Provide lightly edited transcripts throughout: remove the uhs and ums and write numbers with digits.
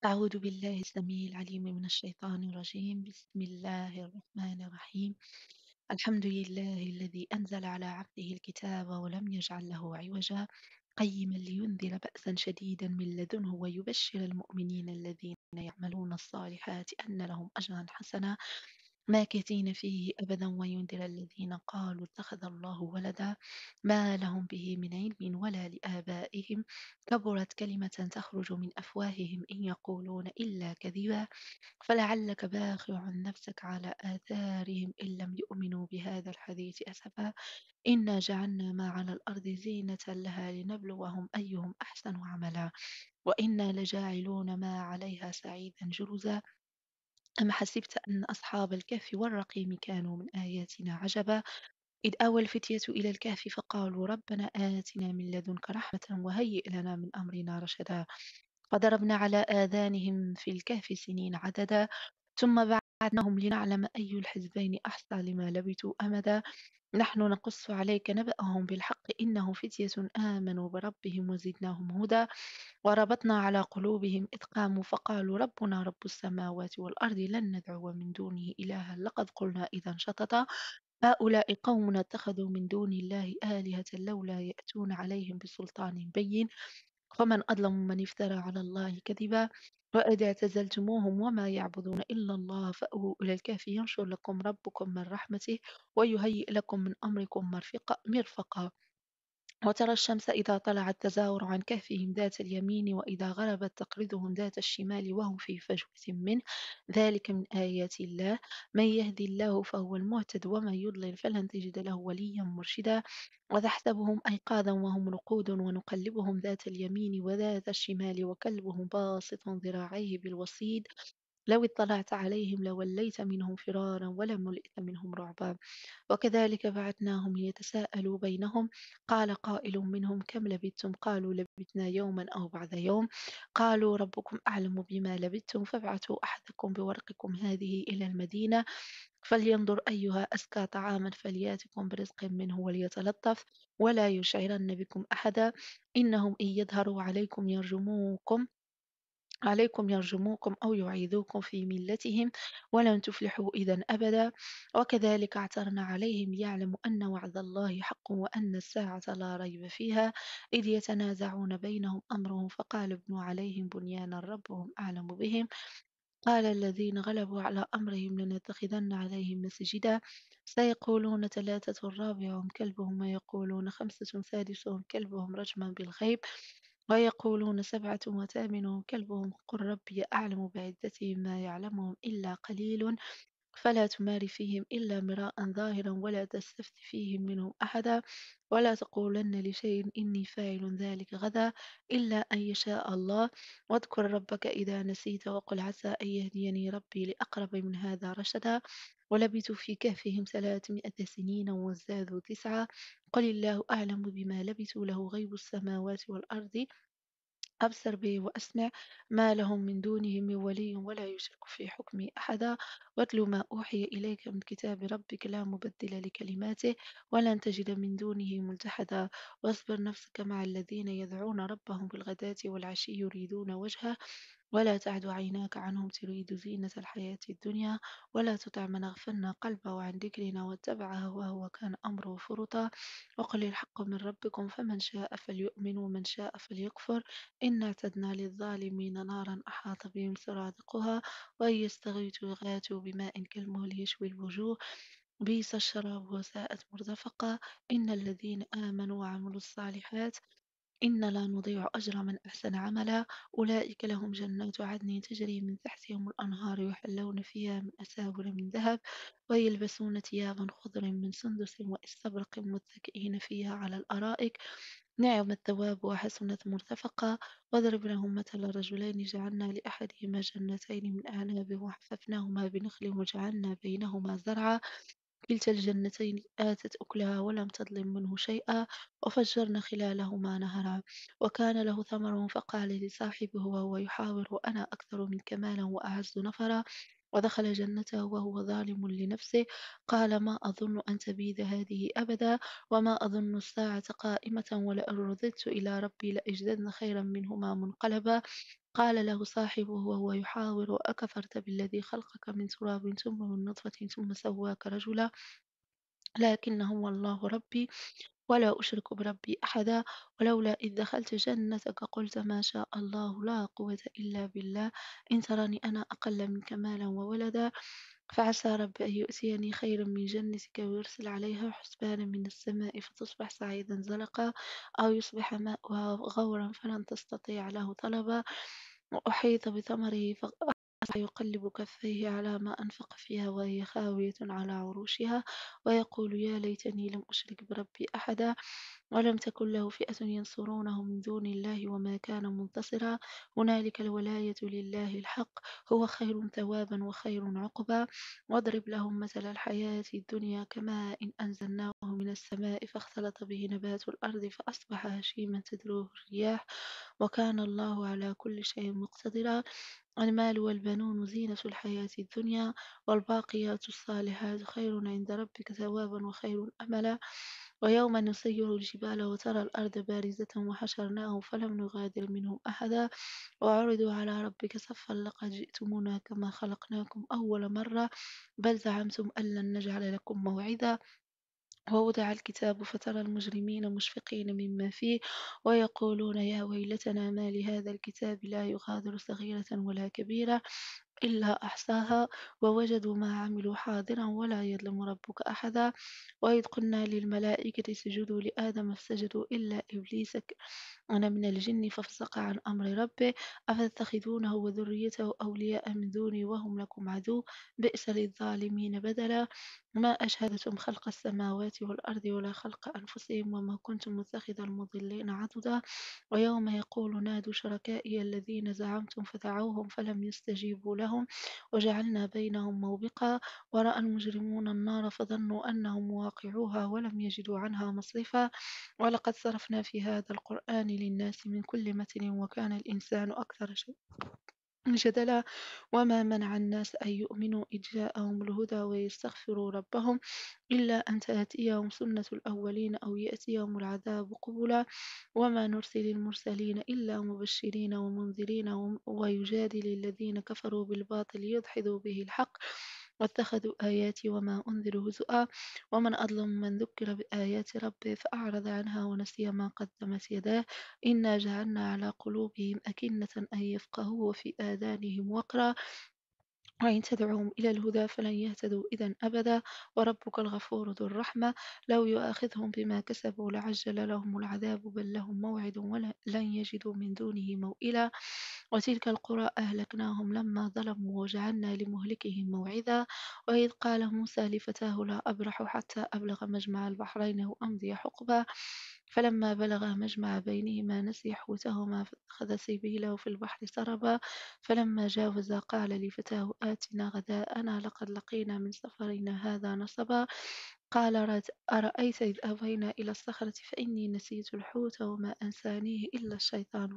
أعوذ بالله السميع العليم من الشيطان الرجيم. بسم الله الرحمن الرحيم. الحمد لله الذي أنزل على عبده الكتاب ولم يجعل له عوجا قيما لينذر بأسا شديدا من لدنه ويبشر المؤمنين الذين يعملون الصالحات أن لهم أجرا حسنا ماكثين فيه أبدا وينذر الذين قالوا اتخذ الله ولدا ما لهم به من علم ولا لآبائهم كبرت كلمة تخرج من أفواههم إن يقولون إلا كذبا فلعلك باخع نفسك على آثارهم إن لم يؤمنوا بهذا الحديث أسفا إنا جعلنا ما على الأرض زينة لها لنبلوهم أيهم أحسن عملا وإنا لجاعلون ما عليها سعيدا جرزا أم حسبت أن أصحاب الكهف والرقيم كانوا من آياتنا عجبا إذ آوى الفتية إلى الكهف فقالوا ربنا آتنا من لدنك رحمة وهيئ لنا من أمرنا رشدا فضربنا على آذانهم في الكهف سنين عددا ثم بعدناهم لنعلم أي الحزبين أحصى لما لبثوا أمدا نحن نقص عليك نبأهم بالحق إنهم فتية آمنوا بربهم وزدناهم هدى وربطنا على قلوبهم إذ قاموا فقالوا ربنا رب السماوات والأرض لن ندعو من دونه إلها لقد قلنا إذا شططا هؤلاء قومنا اتخذوا من دون الله آلهة لولا يأتون عليهم بسلطان بين فمن أظلم من افترى على الله كذبا وإذا اعتزلتموهم وما يعبدون إلا الله فأووا إلى الكهف ينشر لكم ربكم من رحمته ويهيئ لكم من أمركم مرفقا وترى الشمس إذا طلعت تزاور عن كهفهم ذات اليمين وإذا غربت تقرضهم ذات الشمال وهم في فجوة منه ذلك من آيات الله من يهدي الله فهو المهتد ومن يضلل فلن تجد له وليا مرشدا وتحسبهم أيقاظا وهم رقود ونقلبهم ذات اليمين وذات الشمال وكلبهم باسط ذراعيه بالوصيد لو اطلعت عليهم لوليت منهم فرارا ولملئت منهم رعبا وكذلك بعثناهم ليتساءلوا بينهم قال قائل منهم كم لبثتم قالوا لبثنا يوما أو بعض يوم قالوا ربكم أعلم بما لبثتم فابعثوا أحدكم بورقكم هذه إلى المدينة فلينظر أيها أزكى طعاما فلياتكم برزق منه وليتلطف ولا يشعرن بكم أحدا إنهم إن يظهروا عليكم يرجموكم أو يعيذوكم في ملتهم ولن تفلحوا إذا أبدا وكذلك اعترنا عليهم ليعلموا أن وعد الله حق وأن الساعة لا ريب فيها إذ يتنازعون بينهم أمرهم فقال ابنوا عليهم بنيانا ربهم أعلم بهم قال الذين غلبوا على أمرهم لنتخذن عليهم مسجدا سيقولون ثلاثة رابعهم كلبهم ويقولون خمسة سادسهم كلبهم رجما بالغيب ويقولون سبعة وثامنهم كلبهم قل ربي أعلم بعدتهم ما يعلمهم إلا قليل فلا تمار فيهم إلا مراء ظاهرا ولا تستفت فيهم منهم أحدا ولا تقولن لشيء إني فاعل ذلك غدا إلا أن يشاء الله واذكر ربك إذا نسيت وقل عسى أن يهديني ربي لأقرب من هذا رشدا ولبثوا في كهفهم 300 سنين وازدادوا تسعا قل الله أعلم بما لبثوا له غيب السماوات والأرض أبصر به وأسمع ما لهم من دونه من ولي ولا يشرك في حكمه أحدا واتل ما أوحي إليك من كتاب ربك لا مبدل لكلماته ولن تجد من دونه ملتحدا واصبر نفسك مع الذين يدعون ربهم بالغداة والعشي يريدون وجهه ولا تعد عيناك عنهم تريد زينة الحياة الدنيا ولا تطع من أغفلنا قلبه عن ذكرنا واتبع هواه وكان أمره فرطا وقل الحق من ربكم فمن شاء فليؤمن ومن شاء فليكفر إنا اعتدنا للظالمين نارا أحاط بهم سرادقها وإن يستغيثوا يغاثوا بماء كالمهل يشوي الوجوه بئس الشراب وساءت مرتفقا إن الذين آمنوا وعملوا الصالحات إن لا نضيع أجر من أحسن عملا أولئك لهم جنات عدن تجري من تحتهم الأنهار يحلون فيها من أساور من ذهب ويلبسون ثيابا خضر من سندس واستبرق متكئين فيها على الأرائك نعم الثواب وحسنت مرتفقا واضرب لهم مثل رجلين جعلنا لأحدهما جنتين من أعناب وحففناهما بنخل وجعلنا بينهما زرعا كلتا الجنتين آتت أكلها ولم تظلم منه شيئا وفجرنا خلالهما نهرا وكان له ثمر فقال لصاحبه وهو يحاور أنا أكثر منك مالا وأعز نفرا ودخل جنته وهو ظالم لنفسه قال ما أظن أن تبيد هذه أبدا وما أظن الساعة قائمة ولئن رددت إلى ربي لأجدن خيرا منهما منقلبا قال له صاحبه وهو يحاور: أكفرت بالذي خلقك من تراب ثم من نطفة ثم سواك رجلا، لكن هو الله ربي ولا أشرك بربي أحدا. ولولا إذ دخلت جنتك قلت ما شاء الله لا قوة إلا بالله، إن ترني أنا أقل منك مالا وولدا، فعسى ربي أن يؤتيني خيرا من جنتك ويرسل عليها حسبانا من السماء فتصبح صعيدا زلقا، أو يصبح ماؤها غورا فلن تستطيع له طلبا. وأحيط بثمره يقلب كفيه على ما أنفق فيها وهي خاوية على عروشها، ويقول يا ليتني لم أشرك بربي أحدا، ولم تكن له فئة ينصرونه من دون الله وما كان منتصرا. هنالك الولاية لله الحق، هو خير ثوابا وخير عقبا. واضرب لهم مثل الحياة الدنيا كماء إن أنزلناه من السماء فاختلط به نبات الأرض فأصبح هشيما تذروه الرياح، وكان الله على كل شيء مقتدرا. المال والبنون زينة الحياة الدنيا، والباقيات الصالحات خير عند ربك ثوابا وخير أملا. ويوم نسير الجبال وترى الأرض بارزة وحشرناهم فلم نغادر منهم أحدا، وعرضوا على ربك صفا لقد جئتمونا كما خلقناكم أول مرة، بل زعمتم أن لن نجعل لكم موعدا. ووضع الكتاب فترى المجرمين مشفقين مما فيه ويقولون يا ويلتنا ما لهذا الكتاب لا يغادر صغيرة ولا كبيرة إلا أحصاها ووجدوا ما عملوا حاضرا ولا يظلم ربك أحدا. وإذ قلنا للملائكة اسجدوا لآدم فسجدوا إلا إبليس أنا من الجن ففسق عن أمر ربه، أفتتخذونه وذريته أولياء من دوني وهم لكم عدو، بئس للظالمين بدلا. ما أشهدتم خلق السماوات والأرض ولا خلق أنفسهم وما كنت متخذ المضلين عضدا. ويوم يقول نادوا شركائي الذين زعمتم فدعوهم فلم يستجيبوا لهم وجعلنا بينهم موبقا، ورأى المجرمون النار فظنوا أنهم واقعوها ولم يجدوا عنها مصرفا. ولقد صرفنا في هذا القرآن للناس من كل مثل وكان الإنسان أكثر شيء جدلا. وما منع الناس أن يؤمنوا إذ جاءهم الهدى ويستغفروا ربهم إلا أن تأتيهم سنة الأولين أو يأتيهم العذاب قبلا. وما نرسل المرسلين إلا مبشرين ومنذرين ويجادل الذين كفروا بالباطل ليدحضوا به الحق واتخذوا آياتي وما أنذروا هزؤا. ومن أظلم من ذكر بآيات ربه فأعرض عنها ونسي ما قدمت يداه إنا جعلنا على قلوبهم أكنة أن يفقهوا وفي آذانهم وقرا وإن تدعوهم إلى الهدى فلن يهتدوا إذا أبدا. وربك الغفور ذو الرحمة لو يؤاخذهم بما كسبوا لعجل لهم العذاب بل لهم موعد ولن يجدوا من دونه موئلا. وتلك القرى أهلكناهم لما ظلموا وجعلنا لمهلكهم موعدا. وإذ قال موسى لفتاه لا أبرح حتى أبلغ مجمع البحرين أو أمضي حقبا، فلما بلغا مجمع بينهما نسي حوتهما فاتخذ سبيله في البحر سربا، فلما جاوزا قال لفتاه آتنا غداءنا لقد لقينا من سفرنا هذا نصبا. قال أرأيت إذ أوينا إلى الصخرة فإني نسيت الحوت وما أنسانيه إلا الشيطان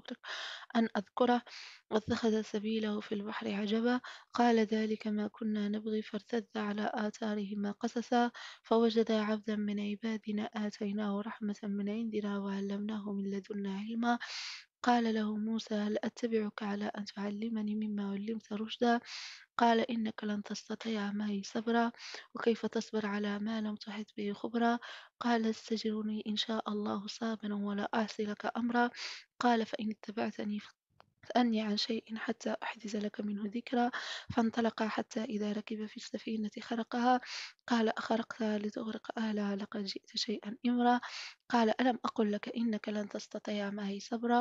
أن أذكره، واتخذ سبيله في البحر عجبا. قال ذلك ما كنا نبغي فارتد على آثارهما قصصا، فوجدا عبدا من عبادنا آتيناه رحمة من عندنا وعلمناه من لدنا علما. قال له موسى هل أتبعك على أن تعلمني مما علمت رشدا؟ قال إنك لن تستطيع معي صبرا، وكيف تصبر على ما لم تحط به خبرا؟ قال استجرني إن شاء الله صابرا ولا أعصي لك أمرا. قال فإن اتبعتني فاسألني عن شيء حتى أحدث لك منه ذكرا. فانطلقا حتى إذا ركب في السفينة خرقها قال أخرقتها لتغرق أهلها لقد جئت شيئا إمرا. قال ألم أقل لك إنك لن تستطيع معي صبرا.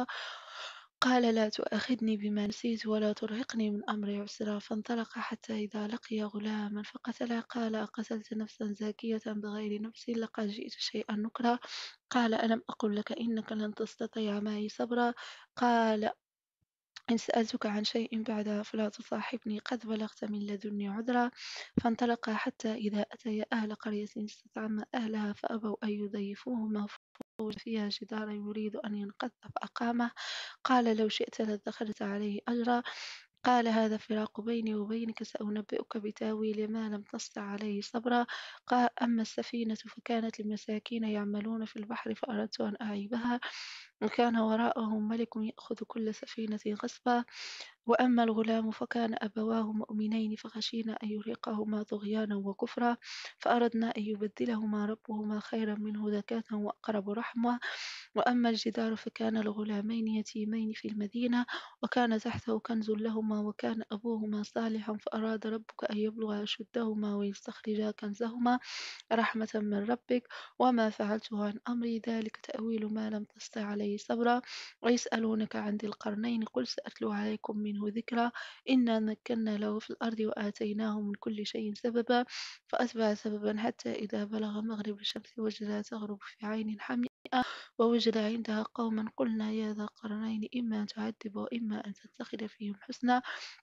قال لا تؤاخذني بما نسيت ولا ترهقني من أمري عسرا. فانطلق حتى إذا لقي غلاما فقتله قال أقتلت نفسا زاكية بغير نفس لقد جئت شيئا نكرا. قال ألم أقل لك إنك لن تستطيع معي صبرا. قال إن سألتك عن شيء بعدها فلا تصاحبني قد بلغت من لدني عذرا. فانطلقا حتى إذا أتيا أهل قرية استطعما أهلها فأبوا أن يضيفوهما فوجد فيها جدارا يريد أن ينقض فأقامه. قال لو شئت لاتخذت عليه أجرا. قال هذا فراق بيني وبينك سأنبئك بتاويل ما لم تسطع عليه صبرا. قال أما السفينة فكانت لمساكين يعملون في البحر فأردت أن أعيبها وكان وراءهم ملك يأخذ كل سفينة غصبا. وأما الغلام فكان أبواه مؤمنين فخشينا أن يرهقهما طغيانا وكفرا، فأردنا أن يبدلهما ربهما خيرا منه زكاة وأقرب رحمة. وأما الجدار فكان لغلامين يتيمين في المدينة، وكان تحته كنز لهما وكان أبوهما صالحا، فأراد ربك أن يبلغا أشدهما ويستخرجا كنزهما رحمة من ربك. وما فعلته عن أمري، ذلك تأويل ما لم تسطع عليه صبرا. ويسألونك عن ذي القرنين، قل سأتلو عليكم منه ذكرا. إنا مكنا له في الأرض وآتيناه من كل شيء سببا، فأتبع سببا حتى إذا بلغ مغرب الشمس وجدها تغرب في عين حمئة، ووجد عندها قوما. قلنا يا ذا القرنين إما أن تعذب وإما أن تتخذ فيهم حسنا.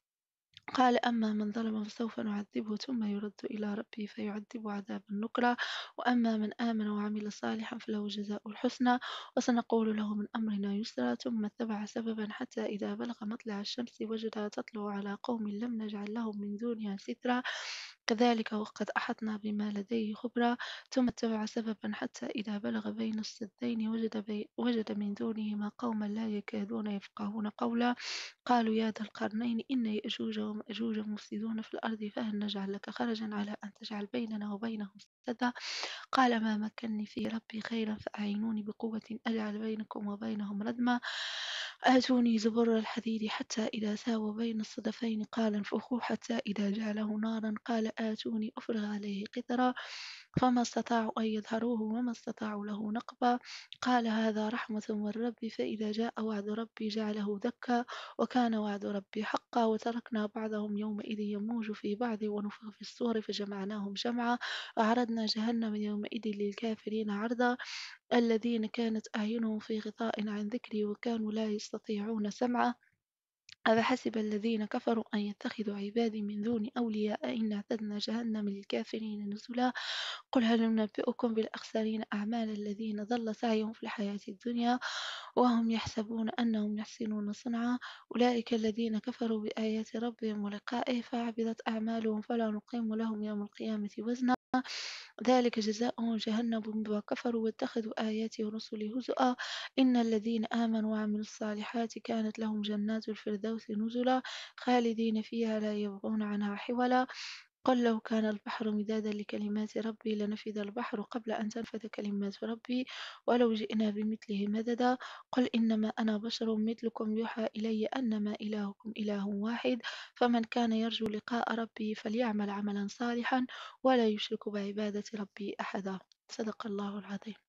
قال أما من ظلم فسوف نعذبه ثم يرد إلى ربه فيعذبه عذابا نكرا. وأما من آمن وعمل صالحا فله جزاء الحسنى وسنقول له من أمرنا يسرا. ثم اتبع سببا حتى إذا بلغ مطلع الشمس وجدها تطلع على قوم لم نجعل لهم من دونها سترا، كذلك وقد أحطنا بما لديه خبرا. ثم اتبع سببا حتى إذا بلغ بين السدين وجد من دونهما قوما لا يكادون يفقهون قولا. قالوا يا ذا القرنين إن يأجوج ومأجوج مفسدون في الأرض فهل نجعل لك خرجا على أن تجعل بيننا وبينهم سدا. قال ما مكني في ربي خيرا فأعينوني بقوة أجعل بينكم وبينهم ردما. آتوني زبر الحديد حتى إذا ساوى بين الصدفين قال انفخوا حتى إذا جعله نارا قال آتوني أفرغ عليه قطرا. فما استطاعوا أن يظهروه وما استطاعوا له نقبا. قال هذا رحمة من ربي فإذا جاء وعد ربي جعله دكا وكان وعد ربي حقا. وتركنا بعضهم يومئذ يموج في بعض ونفخ في الصور فجمعناهم جمعا. وعرضنا جهنم يومئذ للكافرين عرضا، الذين كانت أعينهم في غطاء عن ذكري وكانوا لا يستطيعون سمعا. أفحسب الذين كفروا أن يتخذوا عبادي من دوني أولياء إنا أعتدنا جهنم للكافرين نزلا. قل هل ننبئكم بالأخسرين أعمالا الذين ضل سعيهم في الحياة الدنيا وهم يحسبون أنهم يحسنون صنعا، أولئك الذين كفروا بآيات ربهم ولقائه فعبدت أعمالهم فلا نقيم لهم يوم القيامة وزنا، ذلك جزاؤهم جهنم بما كفروا واتخذوا آياتي ورسلي هزؤا. إن الذين آمنوا وعملوا الصالحات كانت لهم جنات الفردوس نزلا خالدين فيها لا يبغون عنها حولا. قل لو كان البحر مدادا لكلمات ربي لنفذ البحر قبل أن تنفذ كلمات ربي ولو جئنا بمثله مددا. قل إنما أنا بشر مثلكم يوحى إلي أنما إلهكم إله واحد، فمن كان يرجو لقاء ربه فليعمل عملا صالحا ولا يشرك بعبادة ربه أحدا. صدق الله العظيم.